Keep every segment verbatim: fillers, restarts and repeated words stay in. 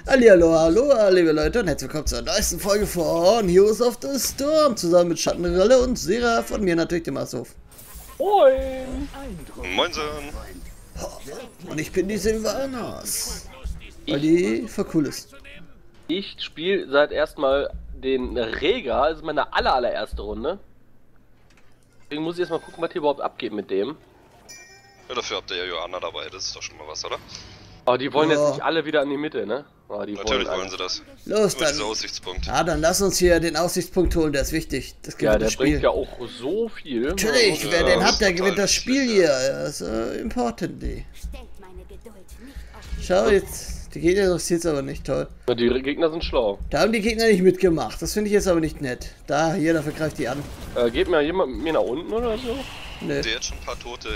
Hallihallo, hallo, liebe Leute und herzlich willkommen zur neuesten Folge von Heroes of the Storm, zusammen mit Schattenrille und Sera, von mir natürlich dem Ashof. Moin! Moinsen! Und ich bin die Sylvanas, weil die voll cool ist. Ich spiele seit erstmal den Rega, das ist meine aller, allererste Runde. Deswegen muss ich erstmal gucken, was hier überhaupt abgeht mit dem. Ja, dafür habt ihr ja Johanna dabei, das ist doch schon mal was, oder? Aber die wollen Ja. jetzt nicht alle wieder an die Mitte, ne? Oh, die Natürlich wollen wollen sie das. Los, Nur dann. dieser Aussichtspunkt. Ja, dann lass uns hier den Aussichtspunkt holen, der ist wichtig. Das gewinnt Ja, der das Spiel. bringt ja auch so viel. Natürlich, Ja, wer den das hat, ist der total gewinnt das Spiel wichtig, hier. Das ist äh, importantly. Schau jetzt, die Gegner interessiert es aber nicht, toll. Ja, die Gegner sind schlau. Da haben die Gegner nicht mitgemacht, das finde ich jetzt aber nicht nett. Da, hier, dafür greift die an. Äh, geht mir jemand mit mir nach unten oder so? Nee. Der hat schon ein paar Tote.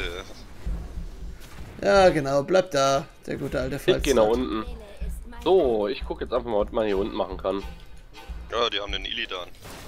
Ja, genau, bleib da, der gute alte Ich Falz. gehe nach unten. So, ich gucke jetzt einfach mal, was man hier unten machen kann. Ja, die haben den Illidan.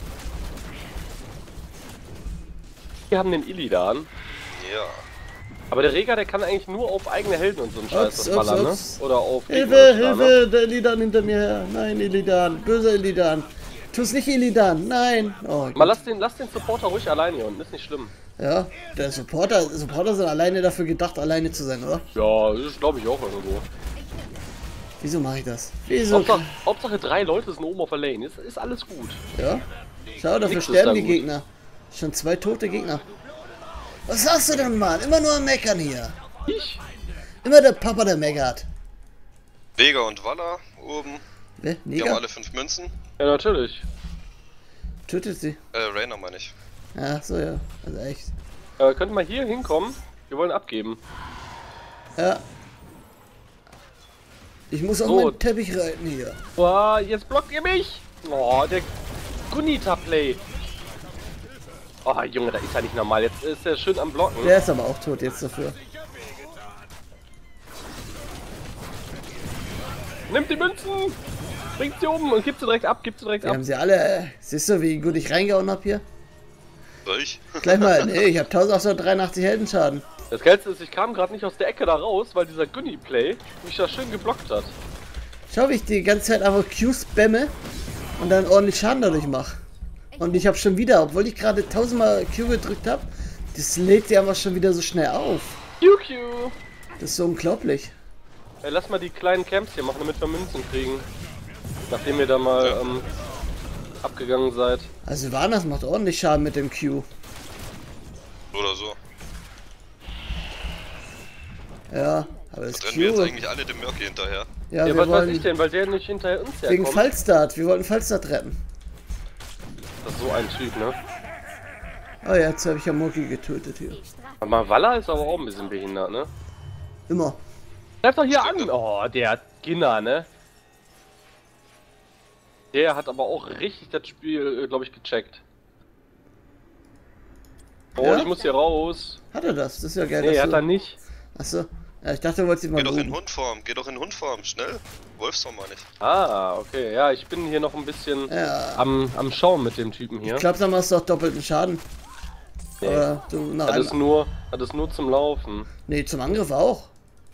Wir haben den Illidan. Ja. Aber der Rega, der kann eigentlich nur auf eigene Helden und so einen Scheiß Ups, das ballern, ups, ups. ne? Oder auf Hilfe, Gegner, ne? Hilfe, der Illidan hinter mir her. Nein, Illidan, böser Illidan. Tu's nicht, Illidan, nein. Oh, Mal lass den, lass den Supporter ruhig allein hier unten, ist nicht schlimm. ja, der Supporter, Supporter sind alleine dafür gedacht, alleine zu sein, oder? Ja, das ist glaube ich auch irgendwo. Wieso mache ich das? Wieso? Hauptsache, Hauptsache drei Leute sind oben auf der Lane, ist, ist alles gut. Ja. Schau, dafür Nix ist sterben da die gut. Gegner. Schon zwei tote Gegner. Was sagst du denn, Mann? Immer nur am Meckern hier. Ich? Immer der Papa, der meckert. Vega und Walla oben. Wer? Die haben Neger? alle fünf Münzen. Ja, natürlich. Tötet sie. Äh, Rainer meine ich. Ja, so ja. Also echt. Äh, könnt ihr mal hier hinkommen? Wir wollen abgeben. Ja. Ich muss auf So. meinen Teppich reiten hier. Boah, jetzt blockt ihr mich! Oh, der Gunita-Play. Oh, Junge, das ist ja nicht normal. Jetzt ist er schön am Blocken. Der ist aber auch tot jetzt dafür. Nimmt die Münzen! Bringt sie um und gibt sie direkt ab, gibt sie direkt Die ab. haben sie alle. Siehst du, wie gut ich reingehauen hab hier? Soll ich? Gleich mal. Nee, ich hab eintausendachthundertdreiundachtzig Heldenschaden. Das Geilste ist, ich kam gerade nicht aus der Ecke da raus, weil dieser Gunny-Play mich da schön geblockt hat. Schau, wie ich die ganze Zeit einfach Q spamme und dann ordentlich Schaden dadurch mache. Und ich habe schon wieder, obwohl ich gerade tausendmal Q gedrückt habe, das lädt sie einfach schon wieder so schnell auf. Q Q! Das ist so unglaublich. Ey, lass mal die kleinen Camps hier machen, damit wir Münzen kriegen. Nachdem ihr da mal Ja. ähm, abgegangen seid. Also Sylvanas macht ordentlich Schaden mit dem Q. Oder so. Ja, aber das Da rennen wir jetzt Q... eigentlich alle dem Murky hinterher. Ja, Ja, wir was weiß ich wollen... denn, weil der nicht hinter uns Wegen herkommt. Falstart, wir wollten Falstart retten. Das ist so ein Typ, ne? Oh ja, jetzt habe ich ja Moki getötet hier. Aber Walla ist aber auch ein bisschen behindert, ne? Immer. Greif doch hier an! Oh, der Ginner, ne? Der hat aber auch richtig das Spiel, glaube ich, gecheckt. Oh, Ja? ich muss hier raus. Hat er das? Das ist ja geil. Nee, dass hat du- er nicht. Achso. Ja, ich dachte, du wolltest ihn mal Geh doch in loben. Hundform, geh doch in Hundform, schnell. Wolfsform meine ich. Ah, okay. Ja, ich bin hier noch ein bisschen Ja. am, am Schauen mit dem Typen hier. Ich glaube, dann machst du auch doppelten Schaden. Nee. Aber du nach Hat es einem... nur, hat es nur zum Laufen. Nee, zum Angriff auch.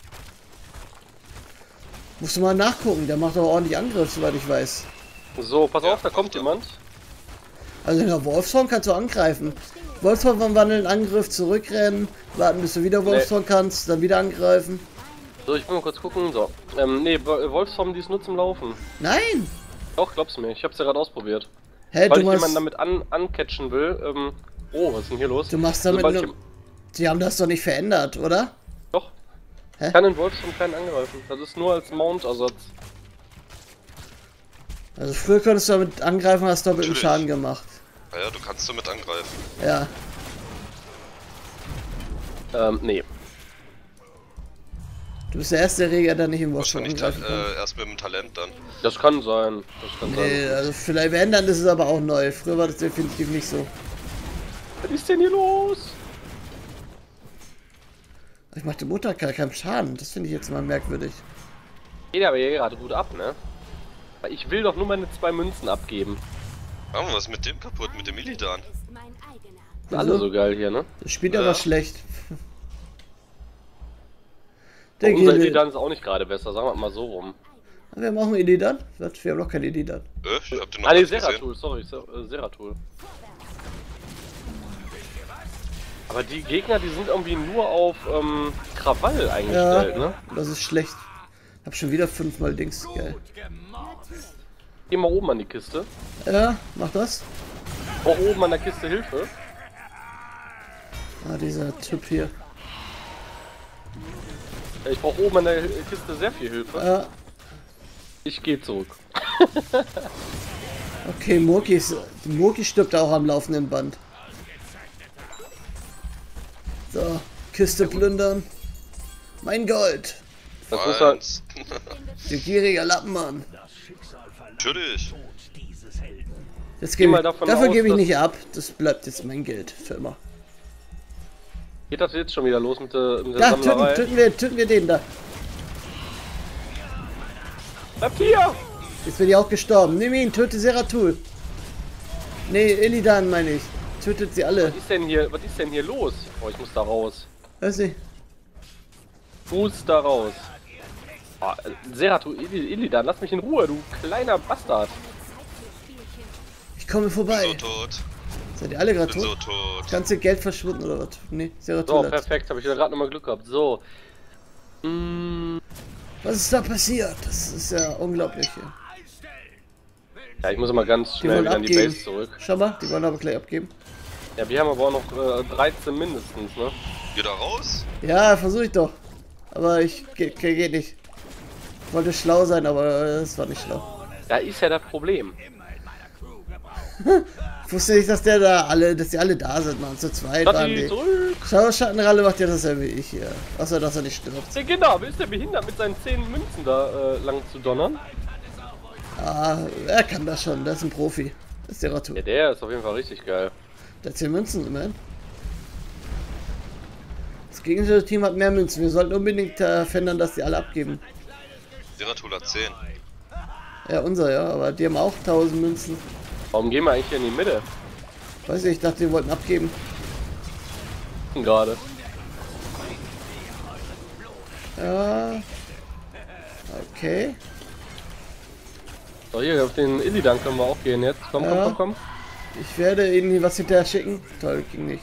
Musst du mal nachgucken, der macht aber ordentlich Angriff, soweit ich weiß. So, pass Ja, auf, da kommt macht er. jemand. Also in der Wolfsform kannst du angreifen. Wolfsform wandeln, Angriff, zurückrennen, warten bis du wieder Wolfsform kannst, dann wieder angreifen. So, ich will mal kurz gucken. So, ähm, nee, Wo- Wolfsform, die ist nur zum Laufen. Nein! Doch, glaub's mir, ich hab's ja gerade ausprobiert. Hä, Weil du ich machst, jemanden damit an, ancatchen will, ähm, oh, was ist denn hier los? du machst damit Sobald nur... ich- Die haben das doch nicht verändert, oder? Doch. Hä? Ich kann in Wolfsform keinen angreifen. Das ist nur als Mount-Ersatz. Also früher konntest du damit angreifen, hast doppelten Natürlich. Schaden gemacht. Naja, du kannst damit angreifen. Ja. Ähm, nee. Du bist der erste Reger, der nicht im Wolfsform Wahrscheinlich ta angreifen kann. äh, erst mit dem Talent dann. Das kann sein. Das kann Nee, sein. also vielleicht verändern ist es aber auch neu. Früher war das definitiv nicht so. Was ist denn hier los? Ich mache dem Mutter gar keinen Schaden. Das finde ich jetzt mal merkwürdig. Geht aber hier gerade gut ab, ne? Weil ich will doch nur meine zwei Münzen abgeben. Haben wir was mit dem kaputt, mit dem Illidan? Sind alle so geil hier, ne? Das spielt Ja. aber schlecht. Der Unser Gilde. Illidan ist auch nicht gerade besser, sagen wir mal so rum. Wir haben auch einen Illidan. Wir haben noch keinen Illidan. Äh, ich hab den noch Ah, nee, nicht gesehen. Seratul, sorry, Ser äh, Seratul. Aber die Gegner, die sind irgendwie nur auf ähm, Krawall eingestellt, Ja, ne? das ist schlecht. Hab schon wieder fünfmal Dings. Geil. Geh mal oben an die Kiste. Ja, mach das. Auch oben an der Kiste Hilfe. Ah, dieser Typ hier. Ja, ich brauche oben an der Kiste sehr viel Hilfe. Ja, Ich gehe zurück. okay, Murki, ist, Murki stirbt auch am laufenden Band. So, Kiste plündern. Mein Gold. Das muss halt. Eins. Du gieriger Lappenmann. Natürlich. Das Geh gebe mal ich, davon dafür aus, gebe ich dass- nicht ab. Das bleibt jetzt mein Geld für immer. Geht das jetzt schon wieder los mit der, mit der Da, töten, Sammlerei? töten, wir, töten wir den da. Bleibt hier! Jetzt bin ich auch gestorben. Nimm ihn, töte Seratul. Nee, Illidan meine ich. Tötet sie alle. Was ist denn hier, was ist denn hier los? Oh, ich muss da raus. Weiß nicht. Muss da raus. Oh, Seratul, Illi- Illidan, lass mich in Ruhe, du kleiner Bastard. Ich komme Bin so vorbei. tot. Seid ihr alle gerade Bin so tot? tot. Das ganze Geld verschwunden oder was? Nee, So, Seratul hat. perfekt, habe ich gerade nochmal Glück gehabt. So. Mm, Was ist da passiert? Das ist ja unglaublich hier. ja, ich muss mal ganz Die schnell wollen wieder in die abgeben. Base zurück. Schau mal, die wollen aber gleich abgeben. Ja, wir haben aber auch noch äh, dreizehn mindestens, ne? Geh da raus? Ja, versuche ich doch. Aber ich ge ge geht nicht. Ich wollte schlau sein, aber es war nicht schlau. Da ist ja das Problem. Ich wusste nicht, dass der da alle, dass die alle da sind, man. Zu zweit waren Schatzi, die. zurück! Schau, Schattenralle macht ja dasselbe wie ich hier. Außer, dass er nicht stirbt. Der Kinder, ist der behindert mit seinen zehn Münzen da äh, lang zu donnern? Ah, er kann das schon. Der ist ein Profi. Das ist der Ratu. Ja, der ist auf jeden Fall richtig geil. Der hat zehn Münzen immerhin. Das gegnerische Team hat mehr Münzen. Wir sollten unbedingt äh, verhindern, dass die alle abgeben. Seratul hat zehn. Ja, unser, ja. Aber die haben auch tausend Münzen. Warum gehen wir eigentlich hier in die Mitte? Weiß ich, ich dachte, die wollten abgeben. Gerade. Ja. Okay. So, hier auf den Illidan können wir auch gehen jetzt. Komm, Ja. komm, komm, komm. Ich werde ihnen was hinterher schicken. Toll, ging nicht.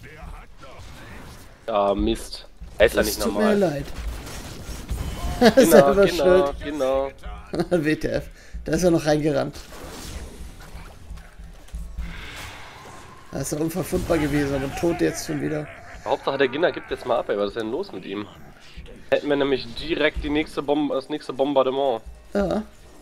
Ja, Mist. Er ist ja Es nicht tut mir normal. leid. Genau, Selber genau, schuld. genau. W T F. Da ist er noch reingerannt. Da ist er unverfundbar gewesen, aber tot jetzt schon wieder. Hauptsache der Ginner gibt jetzt mal ab, ey. Was ist denn los mit ihm? Hätten wir nämlich direkt die nächste Bom das nächste Bombardement. Ja,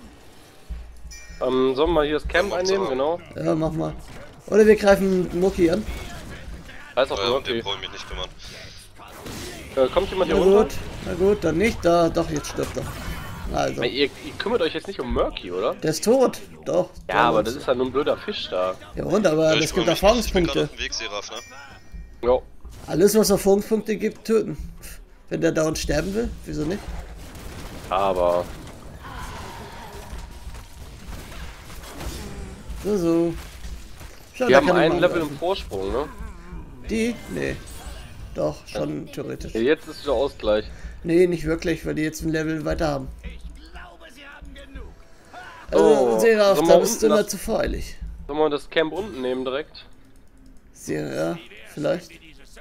Ähm, sollen wir mal hier das Camp Ja, einnehmen? Hauptsache. Genau. ja, mach mal. Oder wir greifen Mucki an. Da ist auch Äh, um okay. den brauche ich mich nicht kümmern. Äh, kommt jemand Na hier runter? gut, na gut, dann nicht. Da, doch, jetzt stirbt er. Also, Na, ihr, ihr kümmert euch jetzt nicht um Murky, oder? der ist tot. Doch. Ja, der aber uns- das ist ja nur ein blöder Fisch da. Ja, und, aber Äh, das ich gibt kümmere mich nicht. Ich bin gerade Erfahrungspunkte. auf dem Weg, Seraph, ne? Jo. Alles, was Erfahrungspunkte gibt, töten. Wenn der dauernd sterben will, wieso nicht? Aber. So, so. Schau, Wir da haben kann ich einen mal Level im angreifen. Vorsprung, ne? Die? Nee. Doch, schon theoretisch. Ja, jetzt ist wieder Ausgleich. Nee, nicht wirklich, weil die jetzt ein Level weiter haben. Oh, Also, Seraph, sollen da wir bist du unten immer das- zu voreilig. Sollen wir das Camp unten nehmen direkt? Seraph, ja, vielleicht.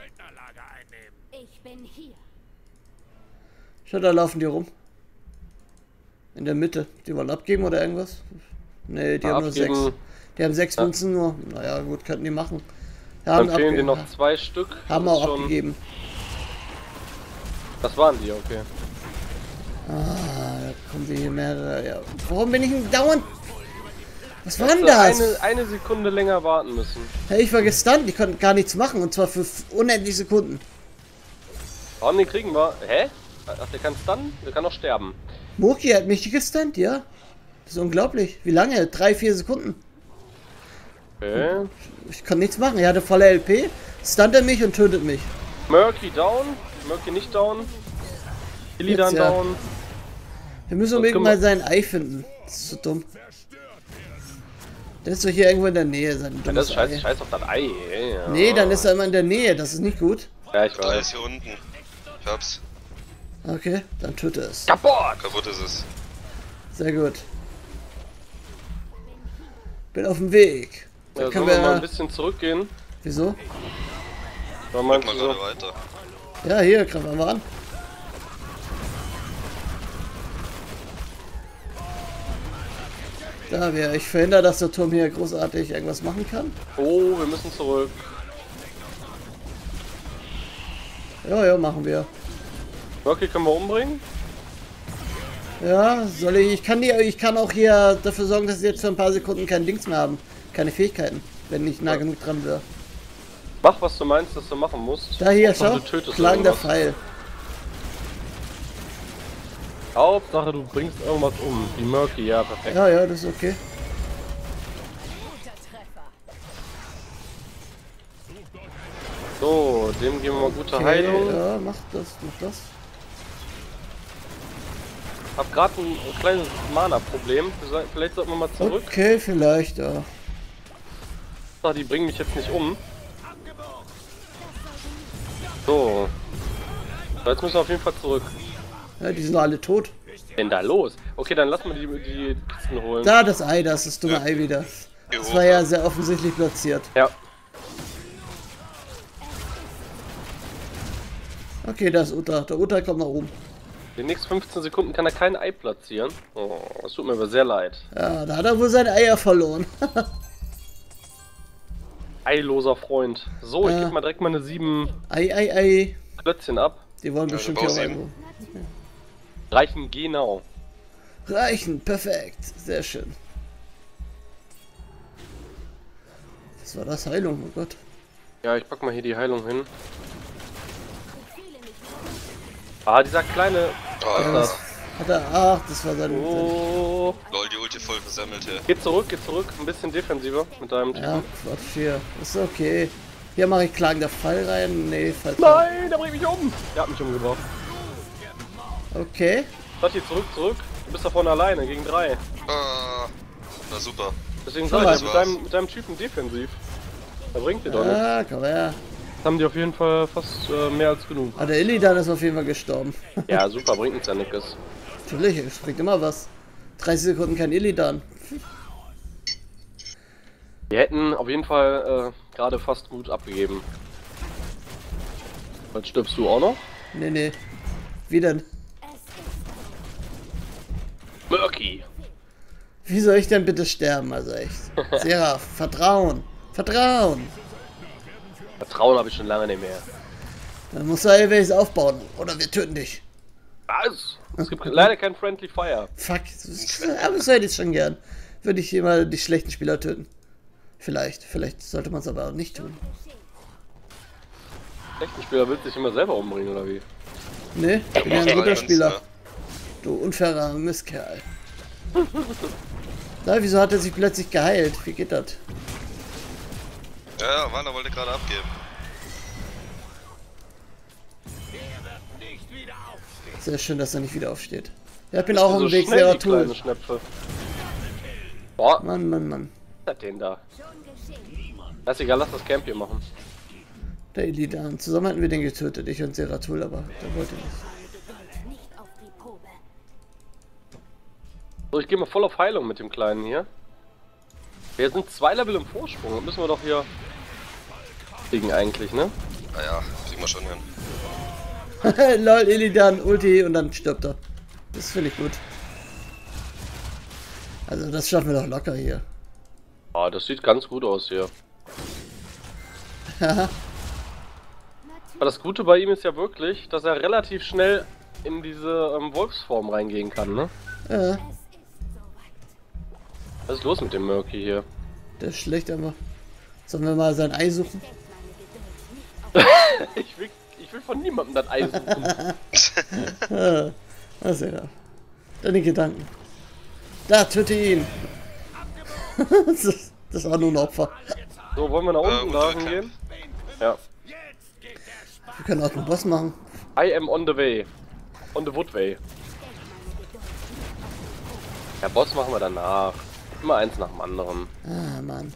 Ich bin hier. Schau, da laufen die rum. In der Mitte. Die wollen abgeben oder irgendwas? Nee, die Ja, haben nur abgeben. sechs. Die haben sechs Ja. Münzen nur. Naja, gut, könnten die machen. Ja, haben Dann fehlen dir abgegeben. noch zwei Stück. Haben Das auch ist schon- abgegeben. Das waren die, okay. Ah, da kommen sie hier mehrere. Ja. Warum bin ich denn dauernd... Was war denn Hättest du das? Eine, eine Sekunde länger warten müssen. Hey, ich war gestunt, ich konnte gar nichts machen. Und zwar für f- unendlich Sekunden. Warum den kriegen wir? Hä? Ach, der kann stunnen? Der kann auch sterben. Moki hat mich gestunt, ja. Das ist unglaublich. Wie lange? Drei, vier Sekunden. Okay. Ich kann nichts machen. Er hatte volle L P, stunt er mich und tötet mich. Murky down. Murky nicht down. Illidan Jetzt, ja. down. Wir müssen So, unbedingt können mal wir- sein Ei finden. Das ist so dumm. Der ist doch hier irgendwo in der Nähe, sein Ja, dummes das ist scheiß, Ei. scheiß auf das Ei. ey, Ja. Nee, dann ist er immer in der Nähe. Das ist nicht gut. Ja, ich Der ist weiß. hier unten. Ich hab's. Okay, dann töte es. Kaputt! Kaputt ist es. Sehr gut. Bin auf dem Weg. Da Ja, können sollen wir wir mal ein bisschen zurückgehen? Wieso? Oder Guck meinst mal du so? gerade weiter. Ja, hier, greifen wir mal ran. Da wir, ich verhindere, dass der Turm hier großartig irgendwas machen kann. Oh, wir müssen zurück. Ja, ja, machen wir. Okay, können wir umbringen? Ja, soll ich, ich kann die, ich kann auch hier dafür sorgen, dass sie jetzt für ein paar Sekunden kein Dings mehr haben. Keine Fähigkeiten, wenn ich nah genug dran wäre. Mach, was du meinst, dass du machen musst. Da hier, Hauptsache, schau, du tötest schlagender irgendwas. Pfeil. Hauptsache, du bringst irgendwas um. Die Murky, ja, perfekt. Ja, ja, das ist okay. So, dem geben wir mal gute Okay, Heilung. ja, mach das, mach das. Hab gerade ein kleines Mana-Problem. Vielleicht sollten wir mal zurück. Okay, vielleicht, ja. Ach, die bringen mich jetzt nicht um. So. Jetzt müssen wir auf jeden Fall zurück. Ja, die sind alle tot. Was ist denn da los? Okay, dann lass mal die, die Kisten holen. Da, das Ei, das ist das dumme Ei wieder. Das war ja sehr offensichtlich platziert. Ja. Okay, da ist Uta. Der Uta kommt nach oben. In den nächsten fünfzehn Sekunden kann er kein Ei platzieren. Oh, das tut mir aber sehr leid. Ja, da hat er wohl seine Eier verloren. Eiloser Freund. So, ich Ja. gebe mal direkt meine sieben Ei, ei, ei. Klötzchen ab. Die wollen Ja, bestimmt bau hier auch sie. irgendwo. Reichen genau. Reichen, perfekt. Sehr schön. Was war das? Heilung, oh Gott. Ja, ich pack mal hier die Heilung hin. Ah, dieser kleine... Ah, Ja, was hat er? Ach, das war sein... Oh. lol, die Ulti voll versammelt hier. Geh zurück, geh zurück. Ein bisschen defensiver mit deinem Typen. Ja, Quatsch hier. Ist okay. Hier mache ich klagender Fall rein. Nee, falls. Nein, der bringt mich um. Der hat mich umgebracht. Okay. Sag hier zurück, zurück. Du bist da vorne alleine gegen drei. Ah, na super. Deswegen Schon sag ich mal. mit deinem, mit deinem Typen defensiv. Der bringt dir doch nichts. Ah, komm her. Das haben die auf jeden Fall fast äh, mehr als genug. Ah, der Illidan ist auf jeden Fall gestorben. Ja, super, bringt uns ja nichts. Natürlich, er springt immer was. dreißig Sekunden kein Illidan. Wir hätten auf jeden Fall äh, gerade fast gut abgegeben. Jetzt stirbst du auch noch? Nee, nee. Wie denn? Murky! Wie soll ich denn bitte sterben? Also echt. Seraph, Vertrauen. Vertrauen. Vertrauen habe ich schon lange nicht mehr. Dann musst du halt welches aufbauen. Oder wir töten dich. Was? Es gibt leider kein Friendly Fire. Fuck. Aber das hätte ich schon gern. Würde ich immer die schlechten Spieler töten. Vielleicht. Vielleicht sollte man es aber auch nicht tun. Schlechten Spieler will sich immer selber umbringen, oder wie? Nee, ich bin ja ein Drei guter Münzen, Spieler. ne? Du unfairer Mistkerl. Na, wieso hat er sich plötzlich geheilt? Wie geht das? Ja, ja, Wanda wollte gerade abgeben. Sehr schön, dass er nicht wieder aufsteht. Ja, ich bin auch So am Weg, schnell, sehr die kleinen tun. Schnäpfe. Boah, Mann, Mann, Mann. was hat den da? Das ist egal, lass das Camp hier machen. Der Illidan. Zusammen hatten wir den getötet, ich und Seratul, aber der wollte nicht. So, ich gehe mal voll auf Heilung mit dem Kleinen hier. Wir sind zwei Level im Vorsprung. Das müssen wir doch hier kriegen eigentlich, ne? Naja, kriegen wir schon hin. Lol, Illidan, Ulti und dann stirbt er. Das finde ich gut. Also das schaffen wir doch locker hier. Ah, das sieht ganz gut aus hier. Aber das Gute bei ihm ist ja wirklich, dass er relativ schnell in diese ähm, Wolfsform reingehen kann, ne? Ja, Was ist los mit dem Murky hier? der ist schlecht, aber... Sollen wir mal sein Ei suchen? ich, will, ich will von niemandem das Ei suchen. Ah, was ja. Deine Gedanken. Da, töte ihn! das, ist, das war nur ein Opfer. So, wollen wir nach Äh, unten da unter hingehen? Ja. Wir können auch den Boss machen. I am on the way. On the wood way. Ja, Boss machen wir danach. Immer eins nach dem anderen. Ah, Mann.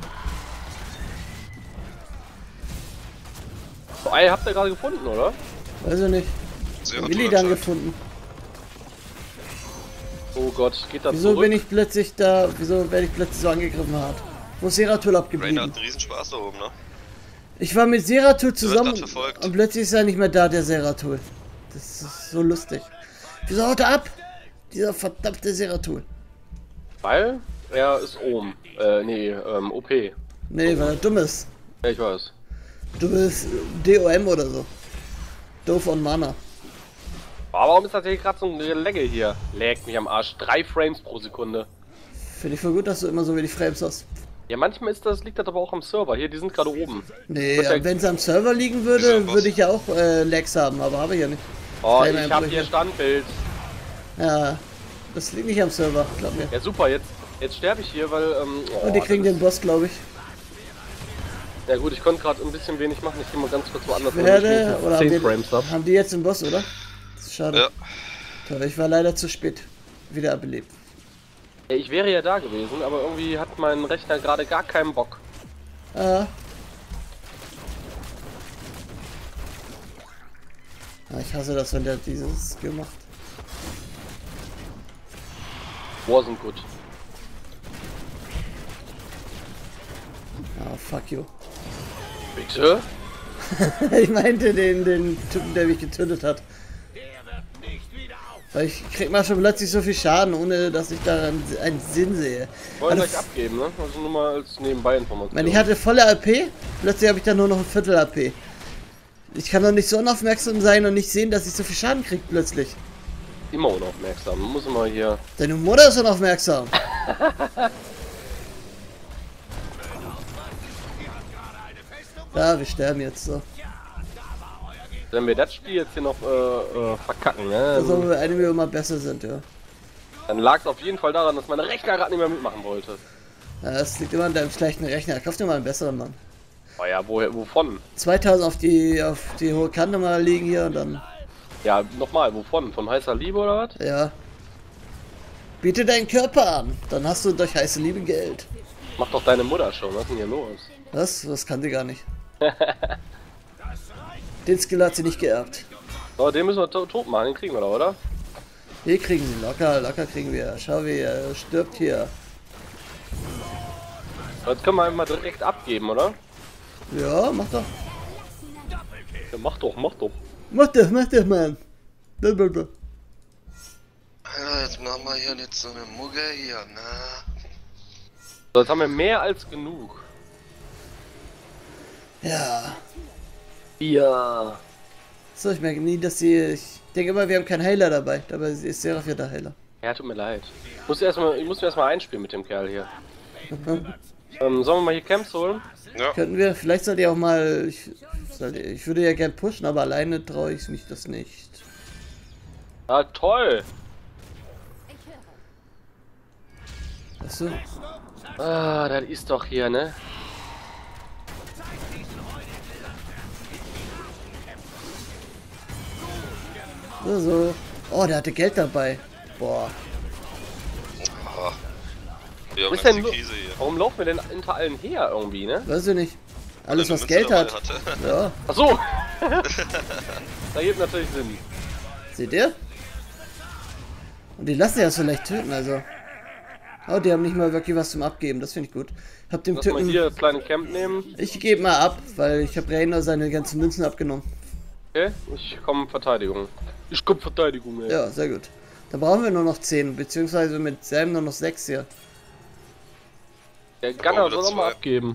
So, Ei habt ihr gerade gefunden, oder? Weiß ich nicht. Sehr Willi dann gefunden. Oh Gott, geht das Wieso zurück? bin ich plötzlich da, wieso werde ich plötzlich so angegriffen hart? Wo ist Seratul Rainer abgeblieben? hat einen riesen Spaß da oben, ne? Ich war mit Seratul zusammen grad verfolgt. und plötzlich ist er nicht mehr da, der Seratul. Das ist so lustig. Wieso haut er ab? Dieser verdammte Seratul. Weil er ist oben. Äh, nee, ähm, O P. Nee, weil er dumm ist. Ja, ich weiß. Du bist D O M oder so. Doof on Mana. Aber warum ist das hier gerade so eine Legge hier? Leckt mich am Arsch. Drei Frames pro Sekunde. Finde ich voll gut, dass du immer so wenig Frames hast. Ja, manchmal ist das, liegt das aber auch am Server. Hier, die sind gerade oben. Nee, Wird ja- wenn es am Server liegen würde, Wieso, würde ich ja auch äh, Lags haben, aber habe ich ja nicht. Oh, Keine ich hab Einbrüche. hier Standbild. Ja, das liegt nicht am Server, glaub mir. Ja, super, jetzt, jetzt sterbe ich hier, weil, ähm... Oh, Und die kriegen das den Boss, glaube ich. ist- Ja gut, ich konnte gerade ein bisschen wenig machen. Ich gehe mal ganz kurz woanders hin, Werde, damit ich oder haben zehn die, Frames hab. haben die jetzt den Boss, oder? Das ist schade. Ja. Toll, ich war leider zu spät wiederbelebt. Ja, ich wäre ja da gewesen, aber irgendwie hat mein Rechner gerade gar keinen Bock. Ah. Ah, ich hasse das, wenn der dieses Skill macht. Wasn't gut. Ah, fuck you. Bitte? Ich meinte den, den Typen, der mich getötet hat. Weil ich krieg mal schon plötzlich so viel Schaden, ohne dass ich daran einen Sinn sehe. Wollen Also, gleich abgeben, ne? Also nur mal als Nebenbei-Information. wenn ich hatte volle A P, plötzlich habe ich dann nur noch ein Viertel A P. Ich kann doch nicht so unaufmerksam sein und nicht sehen, dass ich so viel Schaden krieg plötzlich. Immer unaufmerksam. Muss immer hier... Deine Mutter ist unaufmerksam. Ja, wir sterben jetzt so. Wenn wir das Spiel jetzt hier noch äh, äh, verkacken, ne? Also, wenn wir Anime immer besser sind, ja. Dann lag es auf jeden Fall daran, dass mein Rechner gerade nicht mehr mitmachen wollte. Ja, das liegt immer an deinem schlechten Rechner. Kauf dir mal einen besseren, Mann. Oh ja, woher, wovon? zweitausend auf die auf die hohe Kante mal liegen hier und dann, Ja, nochmal, wovon? Von heißer Liebe oder was? ja. Biete deinen Körper an, dann hast du durch heiße Liebe Geld. Mach doch deine Mutter schon, was ist denn hier los? Was? Das kann sie gar nicht. Den Skill hat sie nicht geerbt. So, den müssen wir to tot machen, den kriegen wir da, oder? Hier kriegen sie locker, locker kriegen wir. Schau, wie er stirbt hier. Jetzt können wir einfach mal direkt abgeben, oder? Ja, mach doch. Ja, mach doch, mach doch. Mach doch, mach doch, Mann. Blablabla. Ja, jetzt machen wir hier nicht so eine Mugge hier, ne? So, jetzt haben wir mehr als genug. Ja. Ja. So, ich merke nie, dass sie. Ich denke immer, wir haben keinen Heiler dabei. Dabei ist Seraph der Heiler. Ja, tut mir leid. Ich muss erstmal, ich muss mir erstmal einspielen mit dem Kerl hier. ähm, sollen wir mal hier Camps holen? Ja. Könnten wir, vielleicht sollt ihr auch mal. Ich, sollt ihr, ich würde ja gern pushen, aber alleine traue ich mich das nicht. Ah, toll! Weißt du? Ah, das ist doch hier, ne? So, so. Oh, der hatte Geld dabei. Boah. Ah. Wir haben Was ist jetzt denn die lo- Krise hier. Warum laufen wir denn hinter allen her irgendwie, ne? Weiß ich nicht. Alles, Weil was er Geld eine hat. Münze dabei hatte. Ja. Ach so! Da gibt natürlich Sinn. Seht ihr? Und die lassen ja so leicht töten, also. Oh, die haben nicht mal wirklich was zum Abgeben. Das finde ich gut. Hab dem Lass mal Typen. hier das kleine Camp nehmen. Ich gebe mal ab, weil ich habe Rainer seine ganzen Münzen abgenommen. Okay, ich komme Verteidigung. Ich komme Verteidigung, ey. Ja, sehr gut. Dann brauchen wir nur noch zehn, beziehungsweise mit Sam nur noch sechs hier. Der Gunner wieder soll auch mal zwei. abgeben.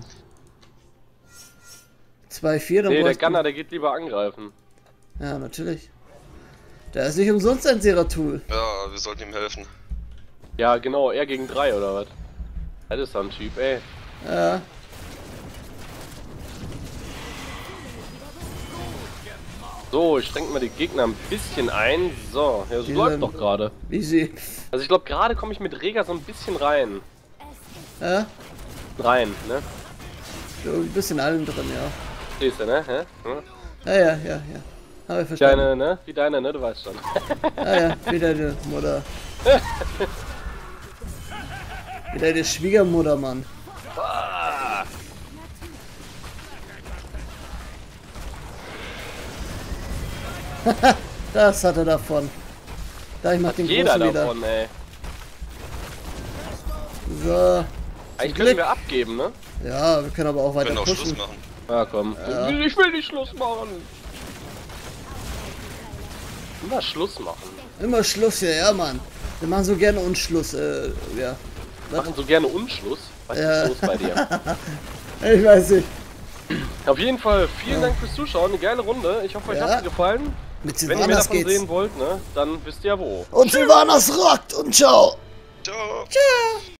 zwei, vier, dann Nee, der bräuchten- Gunner, der geht lieber angreifen. Ja, natürlich. Der ist nicht umsonst ein Seratul. Ja, wir sollten ihm helfen. Ja, genau, er gegen drei oder was? Das ist so ein Typ, ey. Ja. So, ich schränke mal die Gegner ein bisschen ein. So, ja, so Diese- läuft doch gerade. Wie sie. Also ich glaube, gerade komme ich mit Rega so ein bisschen rein. Ja. Rein, ne? So ein bisschen allem drin, ja. Stehst du, ne? Hä? Hm? Ja, ja, ja, ja. Habe ich Wie verstanden. deine, ne? Wie deine, ne? Du weißt schon. Ja, ja, wie deine Mutter. Wie deine Schwiegermutter, Mann. Ah! Das hat er davon. Da, ich mach den Jeder Großen wieder. davon, ey. So. Eigentlich Glück. können wir abgeben, ne? Ja, wir können aber auch Wir weiter können auch pushen. Schluss machen. Ja, komm. Ja. Ich will nicht Schluss machen. Immer Schluss machen. Immer Schluss hier, ja, Mann. Wir machen so gerne Unschluss, äh, ja. Wir machen so gerne Unschluss. Was Ja. ist los bei dir? Ich weiß nicht. Auf jeden Fall, vielen Dank fürs Zuschauen. Eine geile Runde. Ich hoffe, euch Ja. hat sie gefallen. Mit Wenn ihr mehr Silvanas davon geht's. sehen wollt, ne, dann wisst ihr ja wo. Und Silvanas rockt und ciao. Ciao. Ciao.